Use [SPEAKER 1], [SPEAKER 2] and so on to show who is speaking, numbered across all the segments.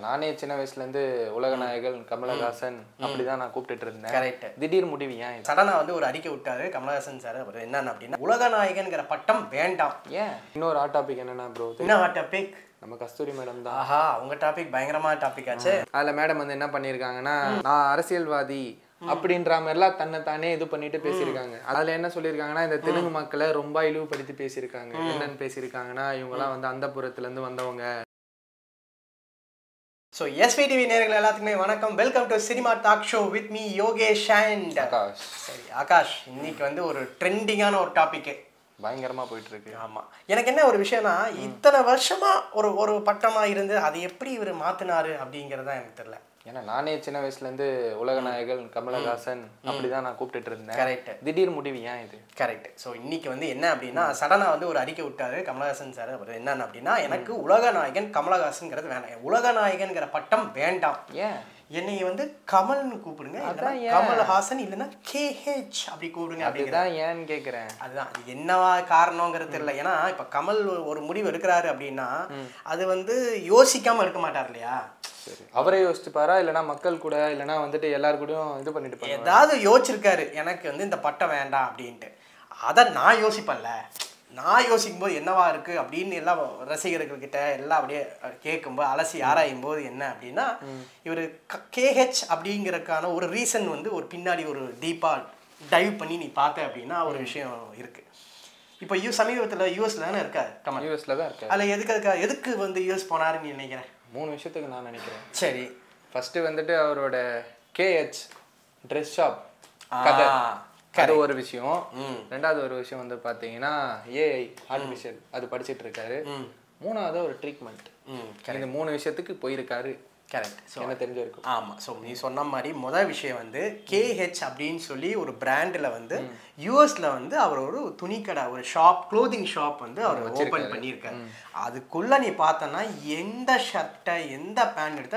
[SPEAKER 1] நானே சின்ன வயசுல இருந்து உலக நாயகன் கமலஹாசன் அப்படிதான் நான் கூப்பிட்டுட்டு இருந்தேன்.
[SPEAKER 2] கரெக்ட்.
[SPEAKER 1] திடீர் முடிவு ஏன்?
[SPEAKER 2] சடனா வந்து ஒரு அறிக்கை விட்டாரு கமலஹாசன் சார். அவர் என்னன்னு அப்படின்னா உலக நாயகன்கிற பட்டம் வேண்டாம்.
[SPEAKER 1] ஏன்? இன்னொரு ஹாட் டாபிக் என்னன்னா ப்ரோ,
[SPEAKER 2] என்ன ஹாட் டாபிக்?
[SPEAKER 1] நம்ம கஸ்தூரி மேடம் தான்.
[SPEAKER 2] ஆஹா, அவங்க டாபிக் பயங்கரமான டாபிக் ஆச்சு.
[SPEAKER 1] அதுல மேடம் வந்து என்ன பண்ணிருக்காங்கன்னா, நான் அரசியல்வாதி அப்படின்ற மாதிரிலாம் தன்னை தானே இது பண்ணிட்டு பேசியிருக்காங்க. அதுல என்ன சொல்லியிருக்காங்கன்னா, இந்த தெலுங்கு மக்களை ரொம்ப இழிவுபடுத்தி பேசியிருக்காங்க. என்னன்னு பேசியிருக்காங்கன்னா, இவங்கெல்லாம் வந்து அந்த புறத்துல இருந்து வந்தவங்க.
[SPEAKER 2] ஸோ எஸ்விடிவி நேயர்கள் எல்லாத்துக்குமே வணக்கம். Welcome to cinema talk show with me Yogesh and
[SPEAKER 1] Akash.
[SPEAKER 2] சரி ஆகாஷ், இன்னைக்கு வந்து ஒரு ட்ரெண்டிங்கான ஒரு டாபிக்கு
[SPEAKER 1] பயங்கரமா போயிட்டு இருக்கு.
[SPEAKER 2] ஆமாம், எனக்கு என்ன ஒரு விஷயம்னா, இத்தனை வருஷமா ஒரு பட்டமாக இருந்து அதை எப்படி இவர் மாற்றினாரு அப்படிங்கிறதா எனக்கு தெரியல.
[SPEAKER 1] ஏன்னா நானே சின்ன வயசுல இருந்து உலக நாயகன் கமலஹாசன் அப்படிதான் நான் கூப்பிட்டுட்டு இருந்தேன்.
[SPEAKER 2] கரெக்ட்.
[SPEAKER 1] திடீர் முடிவு ஏன் இது?
[SPEAKER 2] கரெக்ட். ஸோ இன்னைக்கு வந்து என்ன அப்படின்னா, சடனா வந்து ஒரு அறிக்கை விட்டாரு கமலஹாசன் சார். அவர் என்னன்னு அப்படின்னா, எனக்கு உலக நாயகன் கமலஹாசன்ங்கிறது வேணாம், உலக நாயகன்கிற பட்டம் வேண்டாம்.
[SPEAKER 1] ஏன்?
[SPEAKER 2] என்னை வந்து கமல்னு கூப்பிடுங்க, கமல்ஹாசன் இல்லைன்னா KH அப்படி கூப்பிடுங்க.
[SPEAKER 1] அப்படிதான் ஏன்னு கேக்குறேன்.
[SPEAKER 2] அதுதான் அது என்னவா காரணங்கிறது தெரியல. ஏன்னா இப்ப கமல் ஒரு முடிவு எடுக்கிறாரு அப்படின்னா அது வந்து யோசிக்காம எடுக்க மாட்டார் இல்லையா?
[SPEAKER 1] சரி, அவரே யோசிச்சுப்பாரா இல்லைன்னா மக்கள் கூட இல்லைன்னா வந்துட்டு எல்லாரு கூடயும் இது பண்ணிட்டு
[SPEAKER 2] ஏதாவது யோசிச்சிருக்காரு, எனக்கு வந்து இந்த பட்டம் வேண்டாம் அப்படின்ட்டு. அதை நான் யோசிப்பேன்ல, நான் யோசிக்கும் போது என்னவா இருக்கு அப்படின்னு எல்லாம் ரசிகர்கள்கிட்ட எல்லாம் அப்படியே கேட்கும்போது அலசி ஆராயும் போது என்ன அப்படின்னா, இவர் KH அப்படிங்கிறதுக்கான ஒரு ரீசன் வந்து ஒரு பின்னாடி ஒரு டீப்பா டைவ் பண்ணி நீ பார்த்த அப்படின்னா ஒரு விஷயம் இருக்கு. இப்போ சமீபத்தில் யூஎஸ்ல தானே இருக்காரு கமல்.
[SPEAKER 1] யூஎஸ்ல தான் இருக்காரு.
[SPEAKER 2] அதில் எதுக்கு வந்து யூஎஸ் போனாருன்னு நீ நினைக்கிறேன்?
[SPEAKER 1] 3 விஷயத்துக்கு நான் நினைக்கிறேன்.
[SPEAKER 2] சரி,
[SPEAKER 1] ஃபர்ஸ்ட் வந்துட்டு அவரோட KH ட்ரெஸ் ஷாப் கதை, அது ஒரு விஷயம். ரெண்டாவது ஒரு விஷயம் வந்து பாத்தீங்கன்னா AI ஆர்டிஃபிஷியல், அது படிச்சுட்டு இருக்காரு. மூணாவது ஒரு ட்ரீட்மெண்ட். இந்த 3 விஷயத்துக்கு போயிருக்காரு.
[SPEAKER 2] கரெக்ட். ஸோ
[SPEAKER 1] என்ன தெரிஞ்சிருக்கும்.
[SPEAKER 2] ஆமாம். ஸோ நீ சொன்ன மாதிரி முதல் விஷயம் வந்து KH அப்படின்னு சொல்லி ஒரு பிராண்டில் வந்து யூஎஸ்ல வந்து அவர் ஒரு துணிக்கடை, ஒரு ஷாப், க்ளோதிங் ஷாப் வந்து அவர் ஓப்பன் பண்ணியிருக்காரு. அதுக்குள்ள நீ பார்த்தோன்னா எந்த ஷர்ட்டை எந்த பேண்ட் எடுத்தா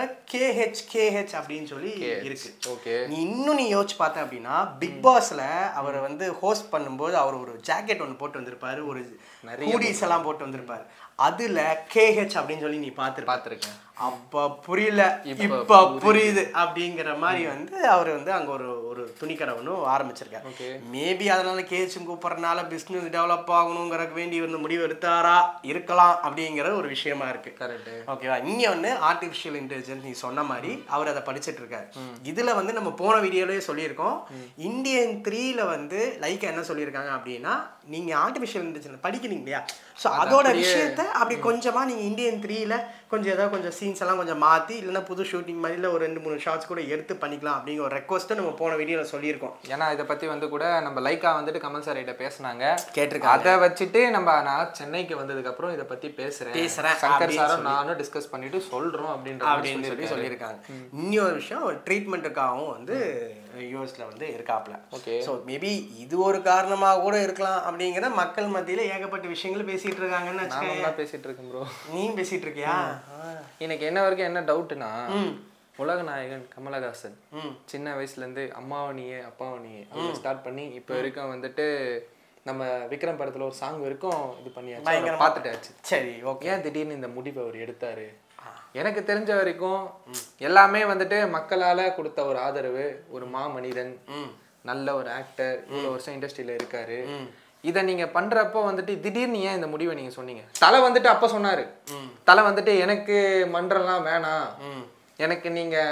[SPEAKER 2] KH அப்படின்னு சொல்லி இருக்கு.
[SPEAKER 1] ஓகே,
[SPEAKER 2] நீ இன்னும் யோசிச்சு பார்த்த அப்படின்னா, பிக் பாஸ்ல அவர் வந்து ஹோஸ்ட் பண்ணும்போது அவர் ஒரு ஜாக்கெட் ஒன்று போட்டு வந்திருப்பாரு, ஒரு ஹூடிஸ் எல்லாம் போட்டு வந்திருப்பாரு. அதுல KH அப்படின்னு சொல்லி நீ பார்த்துருக்கேன். அப்ப புரியல, இப்ப புரியுது அப்படிங்கிற மாதிரி வந்து அவர் வந்து அங்க ஒரு துணிக்கடை ஒன்று ஆரம்பிச்சிருக்காரு. மேபி அதனால KH கூப்பிட்றதுனால பிசினஸ் டெவலப் ஆகணுங்கிறக்கு வேண்டி வந்து முடிவு எடுத்தாரா இருக்கலாம் அப்படிங்கிற ஒரு விஷயமா இருக்கு.
[SPEAKER 1] கரெக்ட்.
[SPEAKER 2] ஓகேவா? இங்க வந்து ஆர்டிஃபிஷியல் இன்டெலிஜென்ஸ் நீ சொன்ன மாதிரி அவர் அதை படிச்சுட்டு இருக்காரு. இதுல வந்து நம்ம போன வீடியோலயே சொல்லியிருக்கோம், இந்தியன் 3ல வந்து லைக் என்ன சொல்லியிருக்காங்க அப்படின்னா, நீங்க ஆர்டிஃபிஷியல் இன்டெலிஜென்ஸ் படிக்கிறீங்க இல்லையா, ஸோ அதோட விஷயத்த அப்படி கொஞ்சமா நீங்க இந்தியன் 3ல கொஞ்சம் ஏதாவது கொஞ்சம் சீன்ஸ் எல்லாம் கொஞ்சம் மாற்றி இல்லைன்னா புது ஷூட்டிங் மாதிரில ஒரு 2-3 ஷார்ட்ஸ் கூட எடுத்து பண்ணிக்கலாம் அப்படிங்கிற ஒரு ரெக்வஸ்ட்டை நம்ம போன வீடியோவில் சொல்லியிருக்கோம்.
[SPEAKER 1] ஏன்னா இதை பற்றி வந்து கூட நம்ம லைக்கா வந்துட்டு கமல் சார் கிட்ட பேசினாங்க,
[SPEAKER 2] கேட்டிருக்காங்க.
[SPEAKER 1] அதை வச்சுட்டு நான் சென்னைக்கு வந்ததுக்கப்புறம் இதை பற்றி பேசுகிறேன் சங்கர் சாரும் நானும் டிஸ்கஸ் பண்ணிட்டு சொல்கிறோம் அப்படின்னு சொல்லி
[SPEAKER 2] சொல்லியிருக்காங்க. இன்னொரு விஷயம், ஒரு ட்ரீட்மெண்ட்டுக்காகவும் வந்து யூஎஸ்ல வந்து இருக்காப்ல.
[SPEAKER 1] ஓகே.
[SPEAKER 2] ஸோ மேபி இது ஒரு காரணமாக கூட இருக்கலாம் அப்படிங்கிற மக்கள் மத்தியில் ஏகப்பட்ட விஷயங்கள் பேசிட்டு இருக்காங்கன்னு வச்சுக்கோங்க.
[SPEAKER 1] பேசிட்டு இருக்கேன் ப்ரோ.
[SPEAKER 2] நீயும் பேசிட்டு இருக்கியா?
[SPEAKER 1] எனக்கு என்ன வரைக்கும் என்ன டவுட்னா, உலக நாயகன் கமலஹாசன் சின்ன வயசுல இருந்து அம்மாவனியே அப்பாவனியே அப்படி ஸ்டார்ட் பண்ணி இப்போ வரைக்கும் வந்துட்டு நம்ம விக்ரம் படத்துல ஒரு சாங் வரைக்கும் இது பண்ணியாச்சு, பார்த்துட்டாச்சு.
[SPEAKER 2] சரி, ஓகே.
[SPEAKER 1] ஏன் திடீர்னு இந்த முடிவை அவர் எடுத்தாரு? எனக்கு தெரிஞ்ச வரைக்கும் எல்லாமே வந்துட்டு மக்களால கொடுத்த ஒரு ஆதரவு, ஒரு மாமனிதன், நல்ல ஒரு ஆக்டர், இவ்வளவு வருஷம் இண்டஸ்ட்ரியில இருக்காரு. இதை நீங்க பண்றப்போ வந்துட்டு திடீர்னு ஏன் இந்த முடிவை நீங்க சொன்னீங்க? தலை வந்துட்டு அப்ப சொன்னாரு, தலை வந்துட்டு எனக்கு மன்றெல்லாம் வேணாம், எனக்கு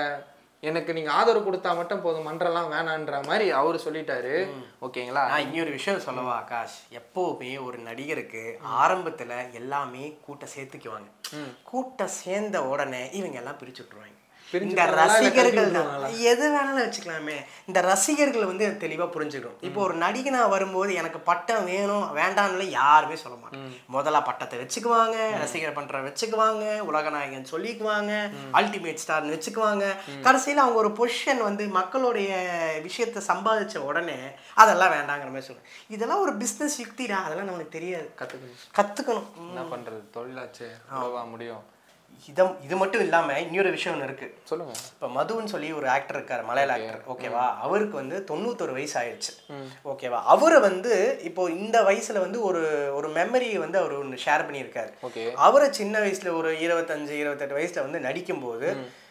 [SPEAKER 1] நீங்க ஆதரவு கொடுத்தா மட்டும் போதும், மன்றெல்லாம் வேணான்ற மாதிரி அவரு சொல்லிட்டாரு. ஓகேங்களா?
[SPEAKER 2] நான் இன்னொரு விஷயம் சொல்லவா ஆகாஷ், எப்பவுமே ஒரு நடிகருக்கு ஆரம்பத்துல எல்லாமே கூட்டம் சேர்த்துக்குவாங்க. கூட்டம் சேர்ந்த உடனே இவங்க எல்லாம் பிரிச்சு விட்டுருவாங்க. இந்த ரசிகர்கள் எது வேணாலும் வச்சுக்கலாமே, இந்த ரசிகர்கள் வந்து தெளிவா புரிஞ்சுக்கணும். இப்போ ஒரு நடிகனா வரும்போது எனக்கு பட்டம் வேணும் வேண்டாம்னு யாருமே சொல்ல மாட்டாங்க. முதல்ல பட்டத்தை வச்சுக்குவாங்க, ரசிகர் பண்ற வச்சுக்குவாங்க, உலகநாயகன் சொல்லிக்குவாங்க, அல்டிமேட் ஸ்டார்னு வச்சுக்குவாங்க. கடைசியில் அவங்க ஒரு பொசிஷன் வந்து மக்களுடைய விஷயத்த சம்பாதிச்ச உடனே அதெல்லாம் வேண்டாங்கிற மாதிரி சொல்லுவாங்க. இதெல்லாம் ஒரு பிஸ்னஸ் யுக்திடா, அதெல்லாம் நமக்கு தெரியாது. கத்துக்கணும்.
[SPEAKER 1] என்ன பண்றது, தொழிலாச்சு, முடியும்.
[SPEAKER 2] இது மட்டும் இல்லாம இன்னொரு விஷயம் ஒன்று இருக்கு.
[SPEAKER 1] சொல்லுங்க.
[SPEAKER 2] இப்போ மதுன்னு சொல்லி ஒரு ஆக்டர் இருக்காரு, மலையாள ஆக்டர். ஓகேவா, அவருக்கு வந்து 91 வயசு ஆயிடுச்சு. ஓகேவா, அவரை வந்து இப்போ இந்த வயசுல வந்து ஒரு ஒரு மெமரியை வந்து அவர் ஒன்று ஷேர் பண்ணியிருக்காரு. அவரை சின்ன வயசுல ஒரு 25 28 வயசுல வந்து நடிக்கும்போது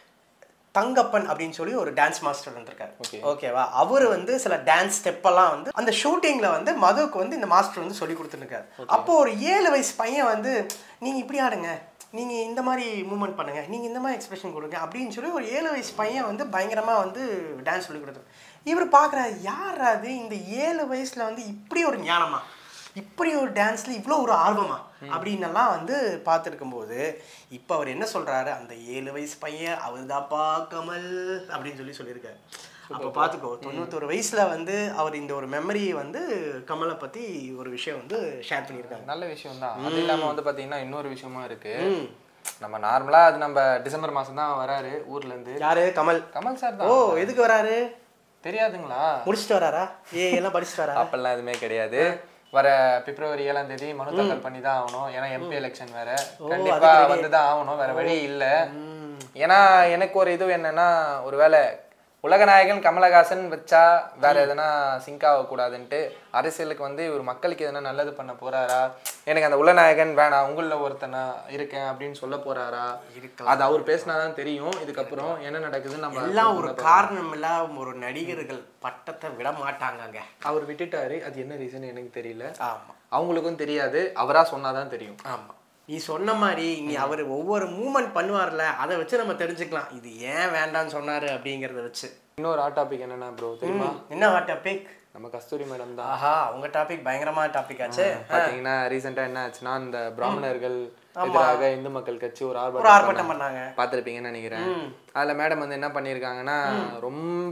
[SPEAKER 2] தங்கப்பன் அப்படின்னு சொல்லி ஒரு டான்ஸ் மாஸ்டர் வந்திருக்காரு. ஓகேவா, அவர் வந்து சில டான்ஸ் ஸ்டெப்பெல்லாம் வந்து அந்த ஷூட்டிங்ல வந்து மதுவுக்கு வந்து இந்த மாஸ்டர் வந்து சொல்லி கொடுத்துருக்காரு. அப்போ ஒரு 7 வயசு பையன் வந்து நீங்க இப்படி ஆடுங்க, நீங்க இந்த மாதிரி மூவ்மெண்ட் பண்ணுங்க, நீங்க இந்த மாதிரி எக்ஸ்பிரஷன் கொடுங்க அப்படின்னு சொல்லி ஒரு 7 வயசு பையன் வந்து பயங்கரமா வந்து டான்ஸ் சொல்லி கொடுத்தாரு. இவர் பார்க்குறாரு, யார் அது இந்த 7 வயசுல வந்து இப்படி ஒரு ஞானமா, இப்படி ஒரு டான்ஸ்ல இவ்வளோ ஒரு ஆர்வமா அப்படின்னெல்லாம் வந்து பார்த்துருக்கும்போது இப்போ அவர் என்ன சொல்றாரு, அந்த 7 வயசு பையன் அவர் தாப்பா கமல் அப்படின்னு சொல்லியிருக்காரு. அப்போ பார்த்துக்கோ, 91 வயசுல வந்து அவர் இந்த ஒரு மெமரியை வந்து கமலை பத்தி ஒரு விஷயம் வந்து ஷேர் பண்ணியிருக்காங்க.
[SPEAKER 1] நல்ல விஷயம் தான். அது இல்லாம வந்து பாத்தீங்கன்னா இன்னொரு விஷயமா இருக்கு. நம்ம நார்மலா அது நம்ம டிசம்பர் மாசம் தான் வராரு ஊர்ல இருந்து.
[SPEAKER 2] யாரு? கமல்.
[SPEAKER 1] கமல் சார் தான்.
[SPEAKER 2] ஓ, எதுக்கு வராரு தெரியாதுங்களா? முடிச்சுட்டு வராரா? எல்லாம் படிச்சுட்டு வராரா?
[SPEAKER 1] அப்பெல்லாம் எதுவுமே கிடையாது. வர பிப்ரவரி 7ஆம் தேதி மனு தாக்கல் பண்ணி தான் ஆகணும். ஏன்னா எம்பி எலெக்ஷன் வேற, கண்டிப்பா வந்துதான் ஆகணும், வேற வழி இல்லை. ஏன்னா எனக்கு ஒரு இது என்னன்னா, ஒருவேளை உலகநாயகன் கமலஹாசன் வச்சா வேற எதனா சிங்க் ஆகக்கூடாதுன்ட்டு அரசியலுக்கு வந்து இவர் மக்களுக்கு எதனா நல்லது பண்ண போறாரா, எனக்கு அந்த உலகநாயகன் வேணாம் உங்களில் ஒருத்தனா இருக்கேன் அப்படின்னு சொல்ல போறாரா, அது அவர் பேசினாதான் தெரியும். இதுக்கப்புறம் என்ன நடக்குதுன்னு நம்ம
[SPEAKER 2] எல்லாம் ஒரு காரணம் இல்லாம ஒரு நடிகர்கள் பட்டத்தை விட மாட்டாங்க.
[SPEAKER 1] அவர் விட்டுட்டாரு, அது என்ன ரீசன் எனக்கு தெரியல. ஆமா, அவங்களுக்கும் தெரியாது, அவரா சொன்னாதான் தெரியும்.
[SPEAKER 2] ஆமா, நீ சொன்ன மாதிரி நீ அவர் ஒவ்வொரு மூமெண்ட் பண்ணுவார்ல, அதை வச்சு நம்ம தெரிஞ்சுக்கலாம் இது ஏன் வேண்டான்னு சொன்னாரு அப்படிங்கிறத வச்சு.
[SPEAKER 1] இன்னொரு ஹாட் டாபிக் என்னன்னா ப்ரோ தெரியுமா?
[SPEAKER 2] என்ன ஹாட் டாபிக்?
[SPEAKER 1] நம்ம கஸ்தூரி மேடம் தான்.
[SPEAKER 2] ஆஹா, உங்க டாபிக் பயங்கரமான டாபிக் ஆச்சு.
[SPEAKER 1] பாத்தீங்கன்னா ரீசெண்டா என்ன ஆச்சுன்னா, இந்த பிராமணர்கள் எதிராக இந்து மக்கள் கட்சி ஒரு
[SPEAKER 2] ஆர்ப்பாட்டம் பண்ணாங்க,
[SPEAKER 1] பாத்திருப்பீங்கன்னு நினைக்கிறேன். அதுல மேடம் வந்து என்ன பண்ணிருக்காங்கன்னா, ரொம்ப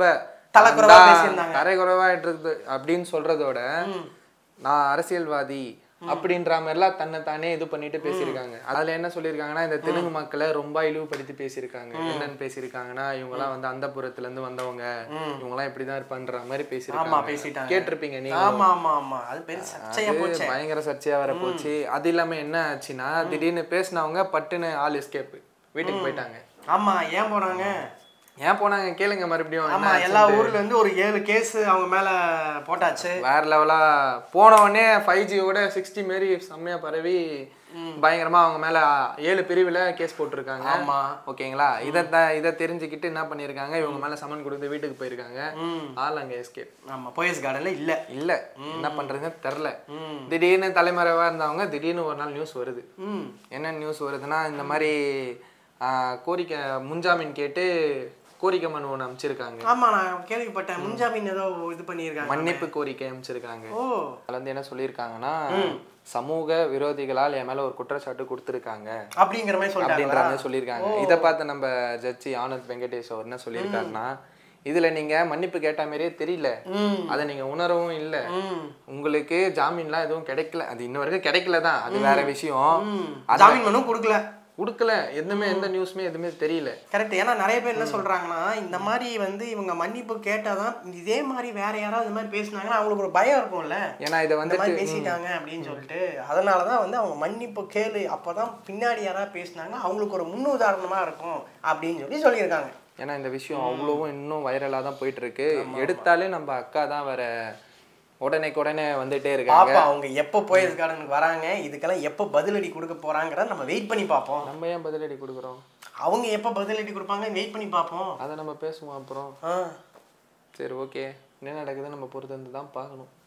[SPEAKER 1] தரைக்குறைவாயிட்டு இருக்குது அப்படின்னு சொல்றதோட, நான் அரசியல்வாதி அப்படின்ற மாதிரிலாம் தன்னை தானே இது பண்ணிட்டு பேசியிருக்காங்க. அதுல என்ன சொல்லியிருக்காங்கன்னா, இந்த தெலுங்கு மக்களை ரொம்ப இழிவுபடுத்தி பேசியிருக்காங்க. என்னன்னு பேசியிருக்காங்கன்னா, இவங்கெல்லாம் வந்து அந்த புறத்துல இருந்து வந்தவங்க, இவங்கெல்லாம் இப்படிதான் இருப்பான்ற மாதிரி பேசியிருக்காங்க. கேட்டிருப்பீங்க நீங்க. பயங்கர சர்ச்சையா வர போச்சு. அது இல்லாம என்ன ஆச்சுன்னா, திடீர்னு பேசினவங்க பட்டுன்னு ஆல் எஸ்கேப் வீட்டுக்கு போயிட்டாங்க.
[SPEAKER 2] ஆமா, ஏன் போனாங்க?
[SPEAKER 1] ஏன் போனாங்க கேளுங்க மறுபடியும்.
[SPEAKER 2] ஆமா, எல்லா ஊர்ல இருந்து ஒரு 7 கேஸ் அவங்க மேல போட்டாச்சு.
[SPEAKER 1] வேற லெவலா போன உடனே 5Gயோட 60 மாரி செம்மையா பரவி பயங்கரமா அவங்க மேல 7 பிரிவுல கேஸ் போட்டிருக்காங்க.
[SPEAKER 2] ஆமா,
[SPEAKER 1] ஓகேங்களா. இதை தெரிஞ்சுக்கிட்டு என்ன பண்ணிருக்காங்க, இவங்க மேல சமன் கொடுத்து வீட்டுக்கு போயிருக்காங்க. ஆள் அங்க எஸ்கேப்.
[SPEAKER 2] ஆமா, போயஸ் கார்டன்ல இல்ல
[SPEAKER 1] என்ன பண்றதுன்னு தெரியல. திடீர்னு தலைமறைவா இருந்தவங்க திடீர்னு ஒரு நாள் நியூஸ் வருது. என்ன நியூஸ் வருதுன்னா, இந்த மாதிரி கோரிக்கை முன்ஜாமீன் கேட்டு கோரிக்கை மனு ஒன்று அமைச்சிருக்காங்க.
[SPEAKER 2] ஆமா, நான் கேள்விப்பட்டேன். முன்ஜாமீன் ஏதோ இது பண்ணியிருக்காங்க,
[SPEAKER 1] மன்னிப்பு கோரிக்கை அமைச்சிருக்காங்க. அதுல வந்து என்ன சொல்லியிருக்காங்கன்னா, சமூக விரோதிகளால் என் மேல ஒரு குற்றச்சாட்டு கொடுத்துருக்காங்க
[SPEAKER 2] அப்படிங்கிற மாதிரி
[SPEAKER 1] சொல்லியிருக்காங்க. இதை பார்த்து நம்ம ஜட்ஜி ஆனந்த் வெங்கடேஷ் அவர் என்ன சொல்லியிருக்காருன்னா, இதுல நீங்க மன்னிப்பு கேட்ட மாதிரியே தெரியல, அதை நீங்க உணரவும் இல்ல, உங்களுக்கு ஜாமீன்லாம் எதுவும் கிடைக்கல, அது இன்ன வரைக்கும் கிடைக்கலதான், அது வேற விஷயம்.
[SPEAKER 2] ஜாமீன் மனு
[SPEAKER 1] கொடுக்கல, எந்த நியூஸ்மே எதுவுமே தெரியல.
[SPEAKER 2] கரெக்ட். ஏன்னா நிறைய பேர் என்ன சொல்றாங்கன்னா, இந்த மாதிரி வந்து இவங்க மன்னிப்பு கேட்டாதான், இதே மாதிரி வேற யாராவது இந்த மாதிரி பேசினாங்கன்னா அவங்களுக்கு ஒரு பயம் இருக்கும்ல,
[SPEAKER 1] ஏன்னா இதை வந்து
[SPEAKER 2] பேசிட்டாங்க அப்படின்னு சொல்லிட்டு. அதனாலதான் வந்து அவங்க மன்னிப்பு கேளு, அப்பதான் பின்னாடி யாராவது பேசினாங்கன்னா அவங்களுக்கு ஒரு முன்னுதாரணமா இருக்கும் அப்படின்னு சொல்லியிருக்காங்க.
[SPEAKER 1] ஏன்னா இந்த விஷயம் அவ்வளவும் இன்னும் வைரலா தான் போயிட்டு இருக்கு. எடுத்தாலே நம்ம அக்கா தான் வேற உடனே வந்துட்டே இருக்காங்க.
[SPEAKER 2] அவங்க எப்போ போயஸ் கார்டனுக்கு வராங்க, இதுக்கெல்லாம் எப்போ பதிலடி கொடுக்க போறாங்கிறத நம்ம வெயிட் பண்ணி பார்ப்போம்.
[SPEAKER 1] நம்ம ஏன் பதிலடி கொடுக்குறோம்,
[SPEAKER 2] அவங்க எப்போ பதிலடி கொடுப்பாங்க வெயிட் பண்ணி பார்ப்போம்.
[SPEAKER 1] அதை நம்ம பேசுவோம் அப்புறம். சரி, ஓகே, என்ன நடக்குதுன்னு நம்ம பொறுத்து வந்து தான் பார்க்கணும்.